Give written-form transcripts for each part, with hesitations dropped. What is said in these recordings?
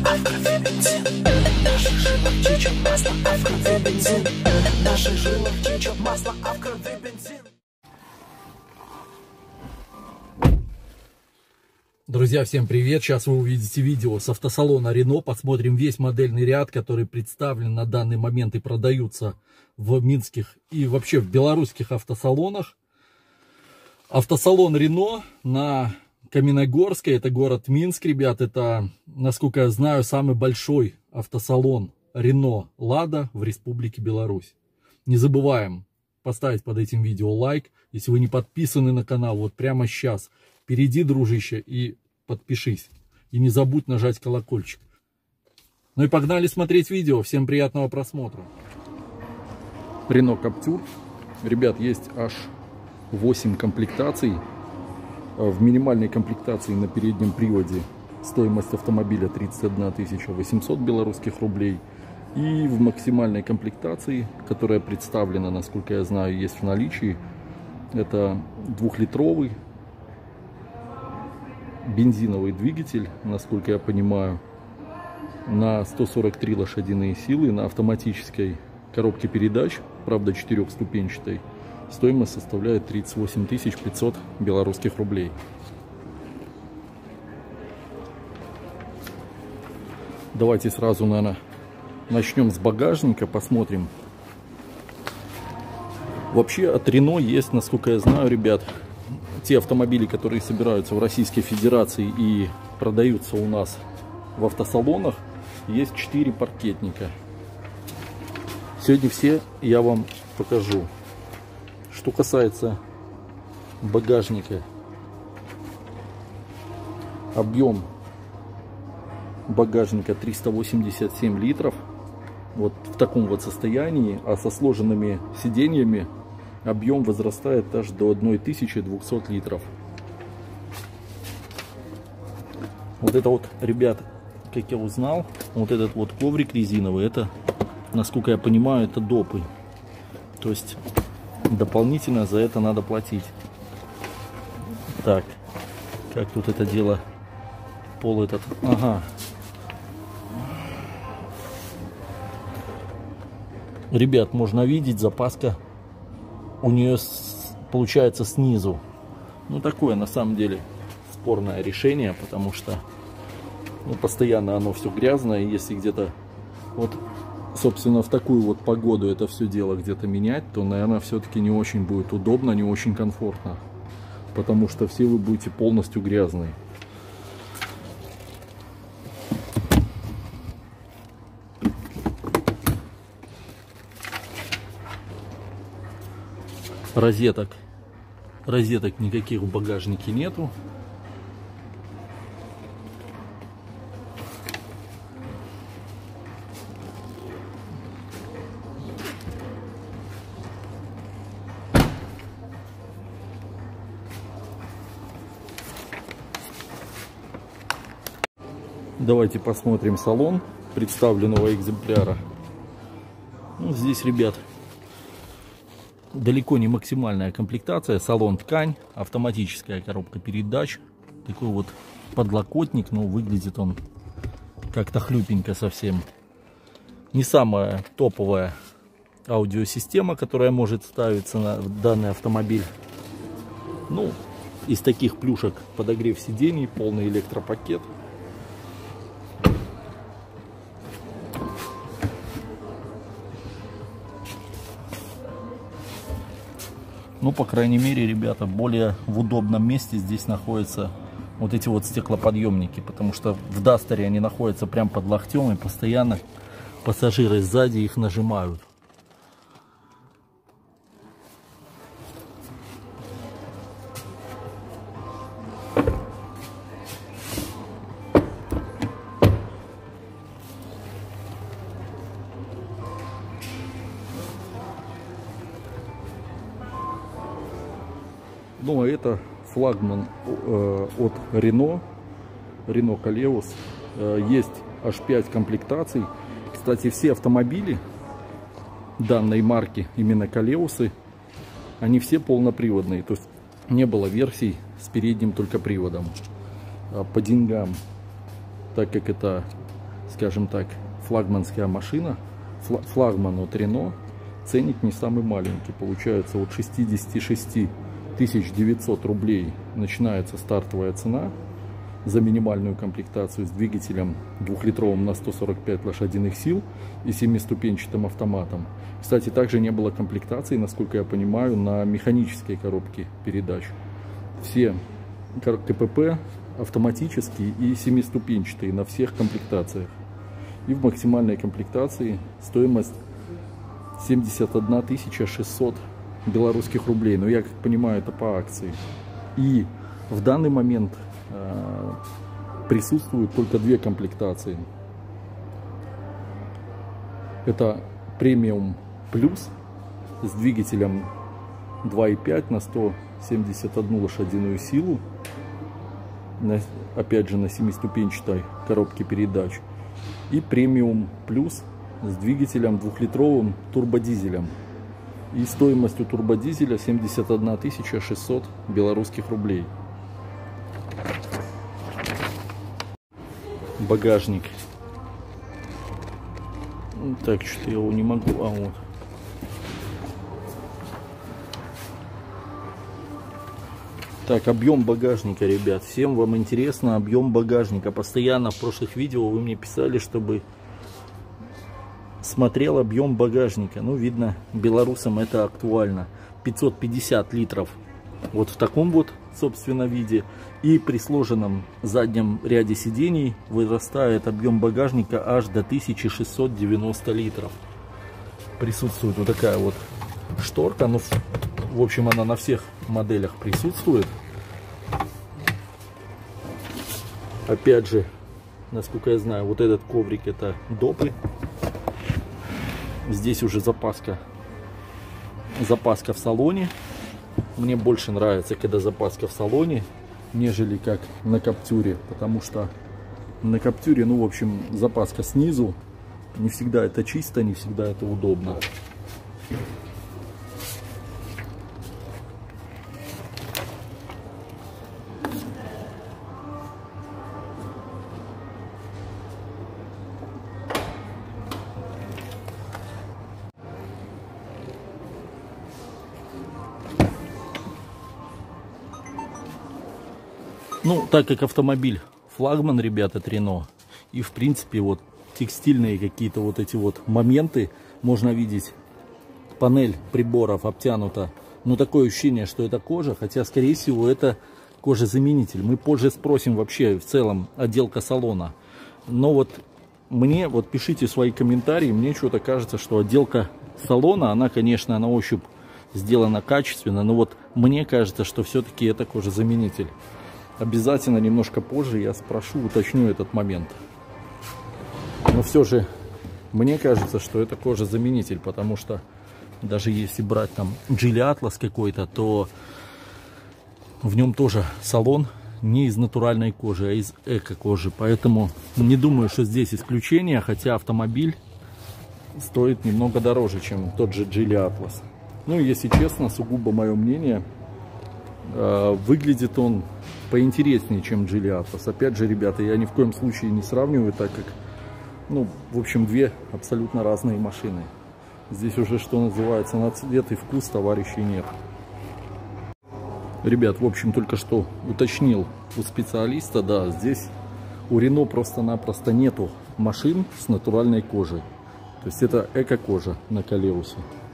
Авкровый бензин. В наших жилах течет масло, авкровый бензин. В наших жилах течет масло, авкровый бензин. Друзья, всем привет! Сейчас вы увидите видео с автосалона Renault. Посмотрим весь модельный ряд, который представлен на данный момент и продаются в минских и вообще в белорусских автосалонах. Автосалон Renault на Каменногорской, это город Минск, ребят. Это, насколько я знаю, самый большой автосалон Renault Lada в Республике Беларусь. Не забываем поставить под этим видео лайк. Если вы не подписаны на канал, вот прямо сейчас перейди, дружище, и подпишись. И не забудь нажать колокольчик. Ну и погнали смотреть видео. Всем приятного просмотра. Renault Captur. Ребят, есть аж 8 комплектаций. В минимальной комплектации на переднем приводе стоимость автомобиля 31 800 белорусских рублей. И в максимальной комплектации, которая представлена, насколько я знаю, есть в наличии, это 2-литровый бензиновый двигатель, насколько я понимаю, на 143 лошадиные силы, на автоматической коробке передач, правда 4-ступенчатой. Стоимость составляет 38 500 белорусских рублей. Давайте сразу, наверное, начнем с багажника, посмотрим. Вообще от Renault есть, насколько я знаю, ребят, те автомобили, которые собираются в Российской Федерации и продаются у нас в автосалонах, есть 4 паркетника. Сегодня все я вам покажу. Что касается багажника, объем багажника 387 литров, вот в таком вот состоянии, а со сложенными сиденьями объем возрастает аж до 1200 литров. Вот это вот, ребят, как я узнал, вот этот вот коврик резиновый, это, насколько я понимаю, это допы. То есть дополнительно за это надо платить. Так, как тут это дело, пол этот, ага. Ребят, можно видеть, запаска у нее получается снизу. Ну, такое на самом деле спорное решение, потому что постоянно оно все грязное. И если где-то вот, собственно, в такую вот погоду это все дело где-то менять, то, наверное, все-таки не очень будет удобно, не очень комфортно, потому что все вы будете полностью грязные. Розеток никаких в багажнике нету. Давайте посмотрим салон представленного экземпляра. Ну, здесь, ребят, далеко не максимальная комплектация. Салон ткань, автоматическая коробка передач, такой вот подлокотник, но выглядит он как-то хлюпенько совсем. Не самая топовая аудиосистема, которая может ставиться на данный автомобиль. Ну, из таких плюшек подогрев сидений, полный электропакет. Ну, по крайней мере, ребята, более в удобном месте здесь находятся вот эти вот стеклоподъемники, потому что в Дастере они находятся прям под локтем, и постоянно пассажиры сзади их нажимают. Ну, а это флагман от Renault Koleos. Есть аж 5 комплектаций. Кстати, все автомобили данной марки, именно Koleos, они все полноприводные. То есть не было версий с передним только приводом. По деньгам, так как это скажем так, флагманская машина, флагман от Renault. Ценник не самый маленький, получается от 66 900 рублей начинается стартовая цена за минимальную комплектацию с двигателем 2-литровым на 145 лошадиных сил и 7-ступенчатым автоматом. Кстати, также не было комплектации, насколько я понимаю, на механической коробке передач. Все КПП автоматические и 7-ступенчатые на всех комплектациях. И в максимальной комплектации стоимость 71 600 белорусских рублей. Но я как понимаю, это по акции. И в данный момент присутствуют только две комплектации. Это премиум плюс с двигателем 2.5 на 171 лошадиную силу, опять же на 7-ступенчатой коробке передач, и премиум плюс с двигателем 2-литровым турбодизелем. И стоимостью турбодизеля 71 600 белорусских рублей. Багажник. Так, что-то я его не могу. А вот. Так, объем багажника, ребят. Всем вам интересно объем багажника. Постоянно в прошлых видео вы мне писали, чтобы смотрел объем багажника. Ну, видно, белорусам это актуально. 550 литров. Вот в таком вот, собственно, виде. И при сложенном заднем ряде сидений вырастает объем багажника аж до 1690 литров. Присутствует вот такая вот шторка. Ну, в общем, она на всех моделях присутствует. Опять же, насколько я знаю, вот этот коврик — это допы. Здесь уже запаска в салоне. Мне больше нравится, когда запаска в салоне, нежели как на Каптюре, потому что на Каптюре, ну, в общем, запаска снизу. Не всегда это чисто, не всегда это удобно. Ну, так как автомобиль флагман, ребята, от Renault, и в принципе вот текстильные какие-то вот эти вот моменты можно видеть. Панель приборов обтянута, но такое ощущение, что это кожа, хотя скорее всего это кожезаменитель. Мы позже спросим вообще в целом отделка салона. Но вот мне, вот пишите свои комментарии, мне что-то кажется, что отделка салона, она, конечно, на ощупь сделана качественно, но вот мне кажется, что все-таки это кожезаменитель. Обязательно немножко позже я спрошу, уточню этот момент. Но все же мне кажется, что это кожезаменитель, потому что даже если брать там Geely Atlas какой-то, то в нем тоже салон не из натуральной кожи, а из эко-кожи. Поэтому не думаю, что здесь исключение, хотя автомобиль стоит немного дороже, чем тот же Geely Atlas. Ну, если честно, сугубо мое мнение, выглядит он поинтереснее, чем Geely Atlas. Опять же, ребята, я ни в коем случае не сравниваю, так как, ну, в общем, две абсолютно разные машины. Здесь уже, что называется, на цвет и вкус товарищей нет. Ребят, в общем, только что уточнил у специалиста, да, здесь у Renault просто-напросто нету машин с натуральной кожей. То есть это эко-кожа на Колеусе.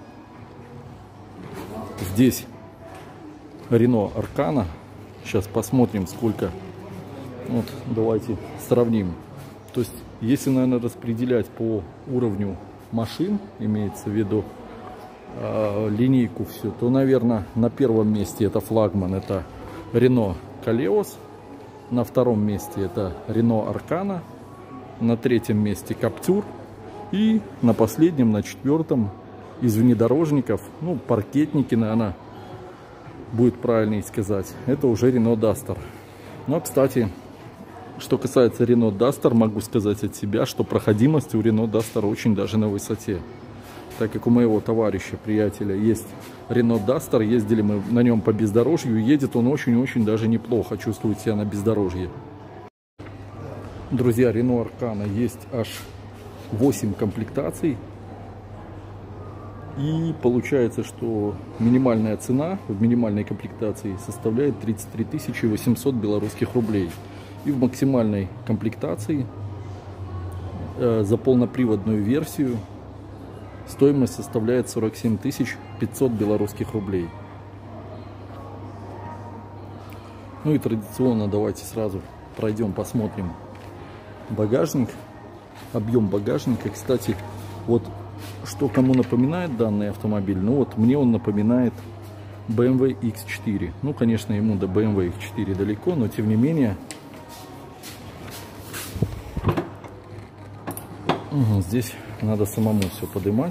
Здесь Renault Arcana. Сейчас посмотрим, сколько. Вот, давайте сравним. То есть, если, наверное, распределять по уровню машин, имеется в виду линейку всю, то, наверное, на первом месте это флагман, это Renault Koleos. На втором месте это Renault Arcana. На третьем месте Captur. И на последнем, на четвертом из внедорожников, ну, паркетники, наверное, будет правильнее сказать, это уже Renault Duster. Но, кстати, что касается Renault Duster, могу сказать от себя, что проходимость у Renault Duster очень даже на высоте. Так как у моего товарища, приятеля, есть Renault Duster, ездили мы на нем по бездорожью, едет он очень-очень даже неплохо, чувствует себя на бездорожье. Друзья, Renault Arcana есть аж 8 комплектаций. И получается, что минимальная цена в минимальной комплектации составляет 33 800 белорусских рублей. И в максимальной комплектации за полноприводную версию стоимость составляет 47 500 белорусских рублей. Ну и традиционно давайте сразу пройдем, посмотрим багажник, объем багажника. Кстати, вот что кому напоминает данный автомобиль, ну вот мне он напоминает BMW X4. Ну, конечно, ему до BMW X4 далеко, но тем не менее здесь надо самому все поднимать.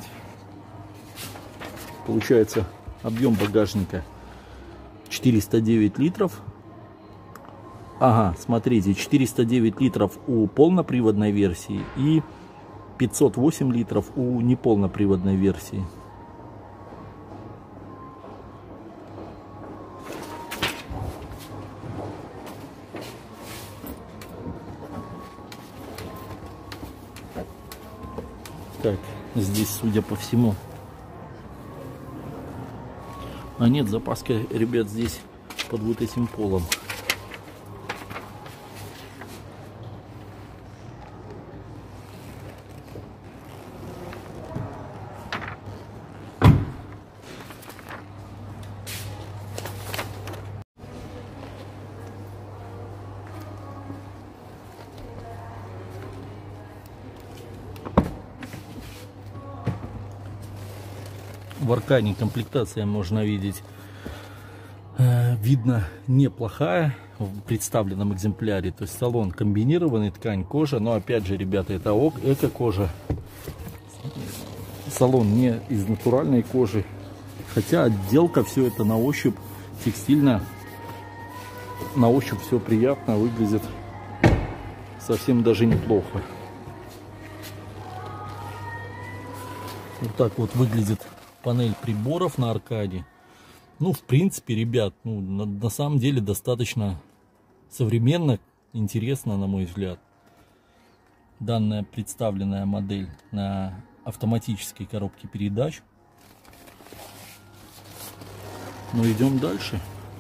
Получается, объем багажника 409 литров. Ага, смотрите, 409 литров у полноприводной версии и 508 литров у неполноприводной версии. Так, здесь, судя по всему... А нет, запаска, ребят, здесь под вот этим полом. В Аркане комплектация, можно видеть, видно, неплохая в представленном экземпляре. То есть салон комбинированный, ткань, кожа. Но опять же, ребята, это эко-кожа. Салон не из натуральной кожи. Хотя отделка, все это на ощупь текстильно. На ощупь все приятно, выглядит совсем даже неплохо. Вот так вот выглядит панель приборов на Аркаде. Ну, в принципе, ребят, ну, на самом деле достаточно современно, интересно, на мой взгляд. Данная представленная модель на автоматической коробке передач. Ну, идем дальше.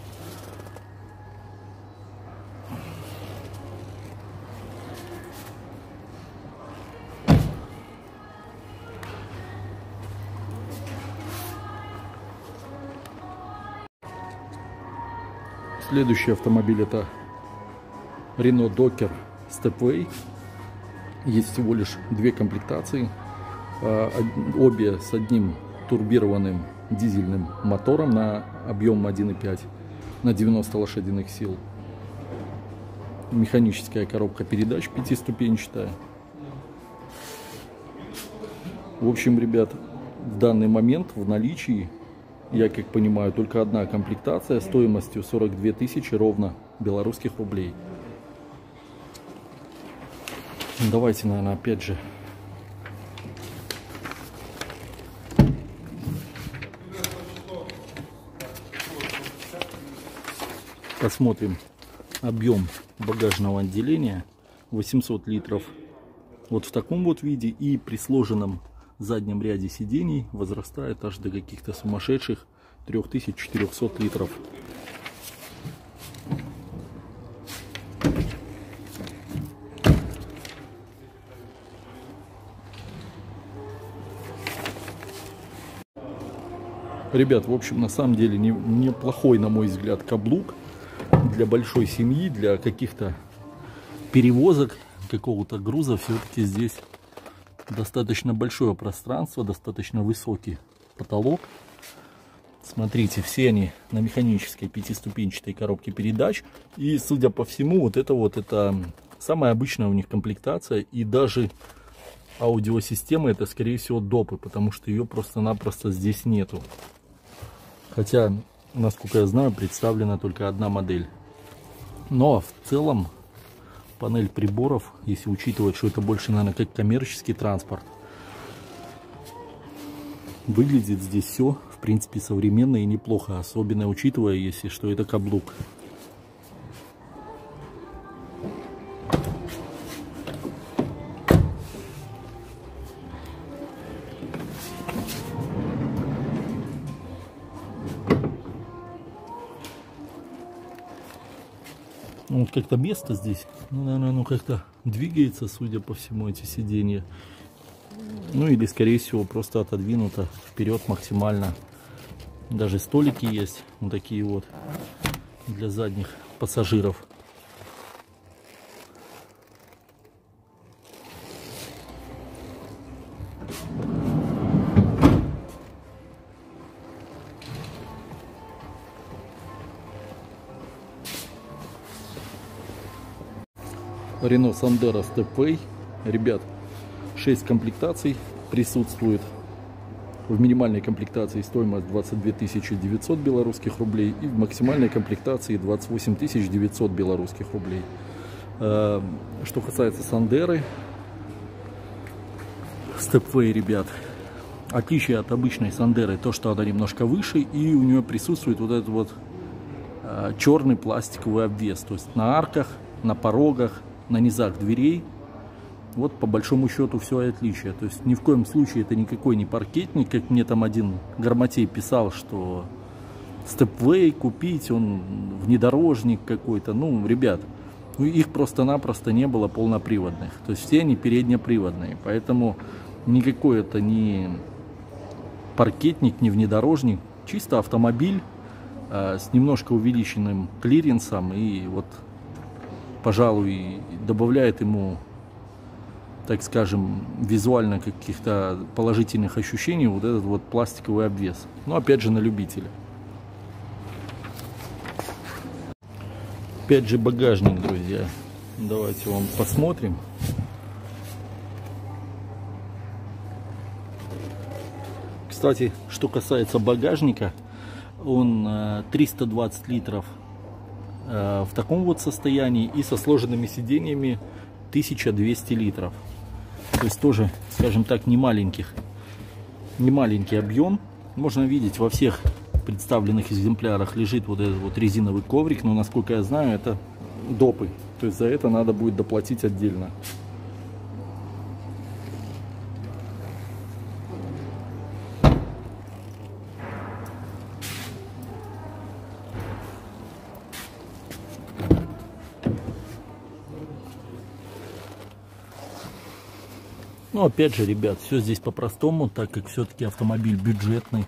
Следующий автомобиль — это Renault Docker Stepway. Есть всего лишь две комплектации, обе с одним турбированным дизельным мотором на объем 1,5 на 90 лошадиных сил. Механическая коробка передач пятиступенчатая. В общем, ребят, в данный момент в наличии, я как понимаю, только одна комплектация стоимостью 42 тысячи ровно белорусских рублей. Давайте, наверное, опять же посмотрим объем багажного отделения. 800 литров вот в таком вот виде, и при сложенном заднем ряде сидений возрастает аж до каких-то сумасшедших 3400 литров. Ребят, в общем, на самом деле неплохой, на мой взгляд, каблук для большой семьи, для каких-то перевозок, какого-то груза. Все-таки здесь достаточно большое пространство, достаточно высокий потолок. Смотрите, все они на механической пятиступенчатой коробке передач. И, судя по всему, это самая обычная у них комплектация. И даже аудиосистема — это, скорее всего, допы, потому что ее просто-напросто здесь нету. Хотя, насколько я знаю, представлена только одна модель. Но в целом панель приборов, если учитывать, что это больше, наверное, как коммерческий транспорт, выглядит здесь все, в принципе, современно и неплохо. Особенно учитывая, если что это каблук. Вот как-то место здесь, ну, наверное, оно как-то двигается, судя по всему, эти сиденья. Ну или, скорее всего, просто отодвинуто вперед максимально. Даже столики есть, вот такие вот, для задних пассажиров. Renault Sandero Stepway. Ребят, 6 комплектаций присутствует. В минимальной комплектации стоимость 22 900 белорусских рублей и в максимальной комплектации 28 900 белорусских рублей. Что касается Сандеры, Stepway, ребят, отличие от обычной Сандеры то, что она немножко выше, и у нее присутствует вот этот вот черный пластиковый обвес, то есть на арках, на порогах, на низах дверей. Вот по большому счету все отличие. То есть ни в коем случае это никакой не паркетник, как мне там один грамотей писал, что Stepway купить, он внедорожник какой-то. Ну, ребят, их просто-напросто не было полноприводных. То есть все они переднеприводные. Поэтому никакой это не паркетник, не внедорожник. Чисто автомобиль с немножко увеличенным клиренсом. И вот, пожалуй, добавляет ему, так скажем, визуально каких-то положительных ощущений вот этот вот пластиковый обвес. Но опять же на любителя. Опять же багажник, друзья. Давайте вам посмотрим. Кстати, что касается багажника, он 320 литров в таком вот состоянии и со сложенными сиденьями 1200 литров. То есть тоже, скажем так, не маленький объем. Можно видеть, во всех представленных экземплярах лежит вот этот вот резиновый коврик, но, насколько я знаю, это допы. То есть за это надо будет доплатить отдельно. Но опять же, ребят, все здесь по-простому, так как все-таки автомобиль бюджетный.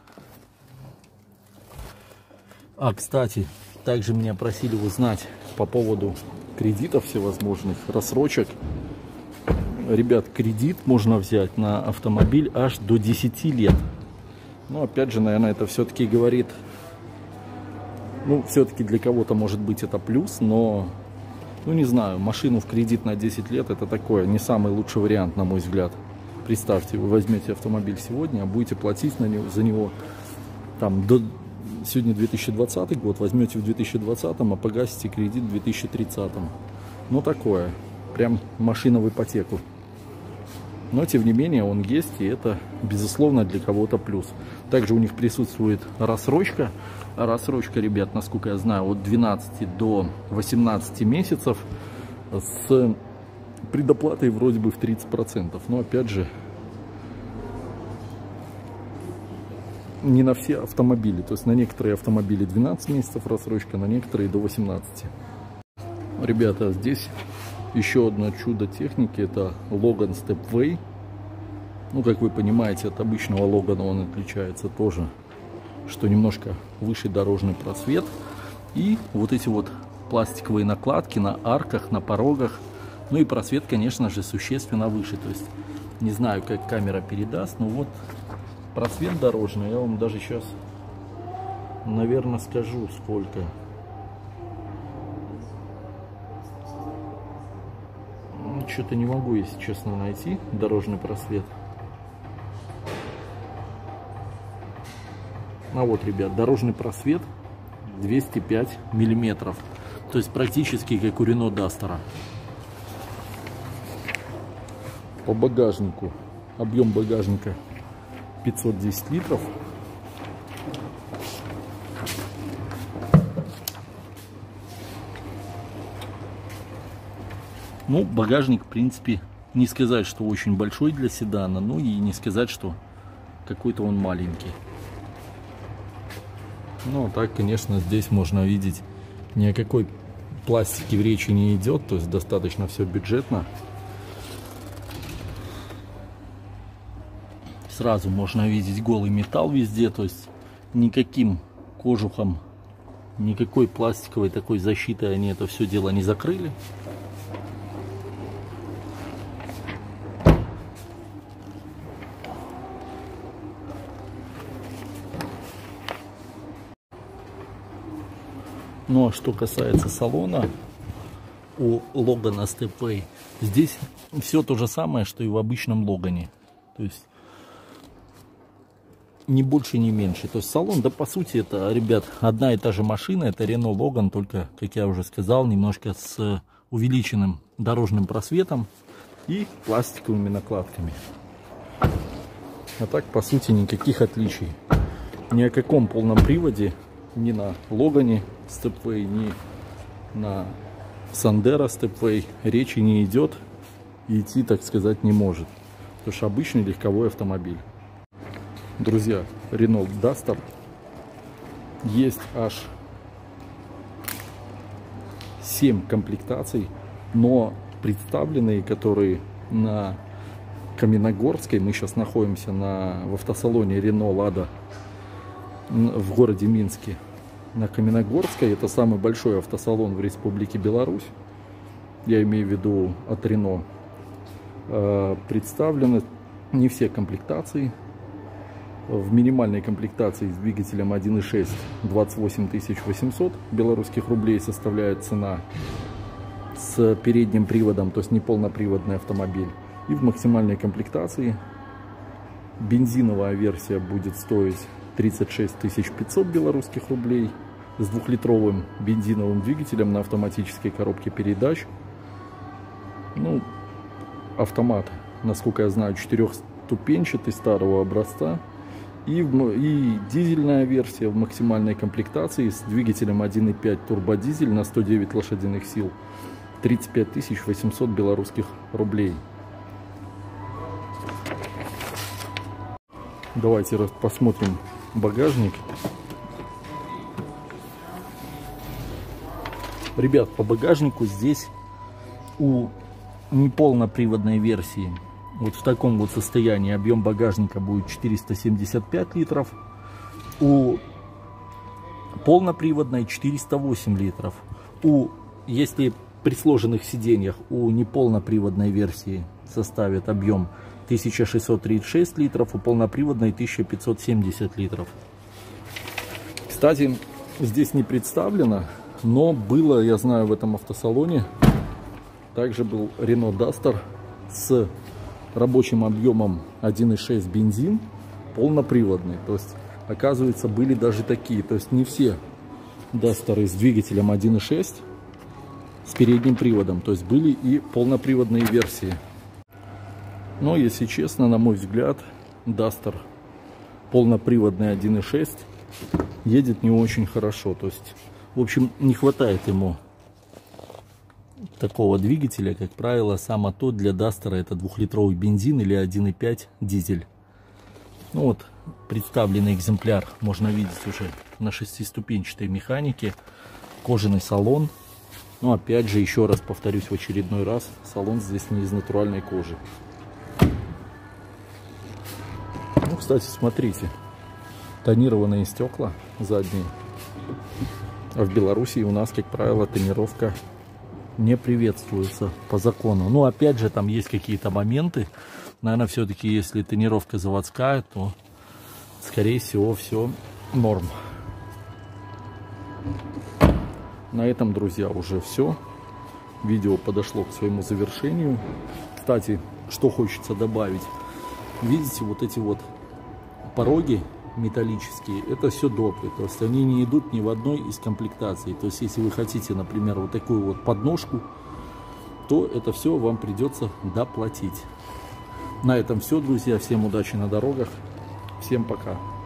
Кстати, также меня просили узнать по поводу кредитов всевозможных, рассрочек. Ребят, кредит можно взять на автомобиль аж до 10 лет. Но опять же, наверное, это все-таки говорит, ну, все-таки для кого-то может быть это плюс, но... Ну, не знаю, машину в кредит на 10 лет, это такое, не самый лучший вариант, на мой взгляд. Представьте, вы возьмете автомобиль сегодня, а будете платить за него, там, сегодня 2020 год, возьмете в 2020, а погасите кредит в 2030. Ну, такое, прям машина в ипотеку. Но, тем не менее, он есть, и это, безусловно, для кого-то плюс. Также у них присутствует рассрочка. Рассрочка, ребят, насколько я знаю, от 12 до 18 месяцев с предоплатой вроде бы в 30%. Но, опять же, не на все автомобили. То есть на некоторые автомобили 12 месяцев рассрочка, на некоторые до 18. Ребята, здесь еще одно чудо техники. Это Logan Stepway. Ну, как вы понимаете, от обычного Logan он отличается тоже, что немножко выше дорожный просвет. И вот эти вот пластиковые накладки на арках, на порогах. Ну и просвет, конечно же, существенно выше. То есть, не знаю, как камера передаст, но вот просвет дорожный. Я вам даже сейчас, наверное, скажу, сколько. Что-то не могу, если честно, найти дорожный просвет. А вот, ребят, дорожный просвет 205 миллиметров. То есть практически как у Renault Duster. По багажнику. Объем багажника 510 литров. Ну, багажник, в принципе, не сказать, что очень большой для седана, ну и не сказать, что какой-то он маленький. Ну, так, конечно, здесь можно видеть ни о какой пластике в речи не идет, то есть достаточно все бюджетно. Сразу можно видеть голый металл везде, то есть никаким кожухом, никакой пластиковой такой защиты они это все дело не закрыли. Ну а что касается салона у Логана Stepway, здесь все то же самое, что и в обычном Логане. То есть ни больше, ни меньше. То есть салон, да по сути это, ребят, одна и та же машина, это Renault Logan, только, как я уже сказал, немножко с увеличенным дорожным просветом и пластиковыми накладками. А так по сути никаких отличий. Ни о каком полном приводе ни на Логане Stepway, ни на Sandero Stepway речи не идет и идти, так сказать, не может. Потому что обычный легковой автомобиль. Друзья, Renault Duster есть аж 7 комплектаций, но представленные, которые на Каменногорской, мы сейчас находимся в автосалоне Renault Lada в городе Минске. На Каменногорской, это самый большой автосалон в Республике Беларусь, я имею в виду от Renault, представлены не все комплектации. В минимальной комплектации с двигателем 1.6 28 800 белорусских рублей составляет цена, с передним приводом, то есть не полноприводный автомобиль. И в максимальной комплектации бензиновая версия будет стоить 36 500 белорусских рублей с 2-литровым бензиновым двигателем на автоматической коробке передач. Ну, автомат, насколько я знаю, 4-ступенчатый старого образца. И дизельная версия в максимальной комплектации с двигателем 1.5 турбодизель на 109 лошадиных сил 35 800 белорусских рублей. Давайте посмотрим багажник. Ребят, по багажнику здесь у неполноприводной версии вот в таком вот состоянии объем багажника будет 475 литров. У полноприводной 408 литров. Если при сложенных сиденьях у неполноприводной версии составит объем 1636 литров, у полноприводной 1570 литров. Кстати, здесь не представлено, но было, я знаю, в этом автосалоне также был Renault Duster с рабочим объемом 1.6 бензин, полноприводный. То есть, оказывается, были даже такие. То есть, не все Дастеры с двигателем 1.6 с передним приводом. То есть, были и полноприводные версии. Но, если честно, на мой взгляд, Duster полноприводный 1.6 едет не очень хорошо. То есть, в общем, не хватает ему такого двигателя. Как правило, само то для Дастера это 2-литровый бензин или 1.5 дизель. Ну вот, представленный экземпляр можно видеть уже на 6-ступенчатой механике. Кожаный салон. Но опять же, еще раз повторюсь в очередной раз, салон здесь не из натуральной кожи. Ну, кстати, смотрите, тонированные стекла задние. А в Беларуси у нас, как правило, тонировка не приветствуется по закону. Ну, опять же, там есть какие-то моменты. Наверное, все-таки, если тонировка заводская, то, скорее всего, все норм. На этом, друзья, уже все. Видео подошло к своему завершению. Кстати, что хочется добавить. Видите, вот эти вот пороги металлические, это все допы, то есть они не идут ни в одной из комплектаций. То есть если вы хотите, например, вот такую вот подножку, то это все вам придется доплатить. На этом все, друзья. Всем удачи на дорогах. Всем пока.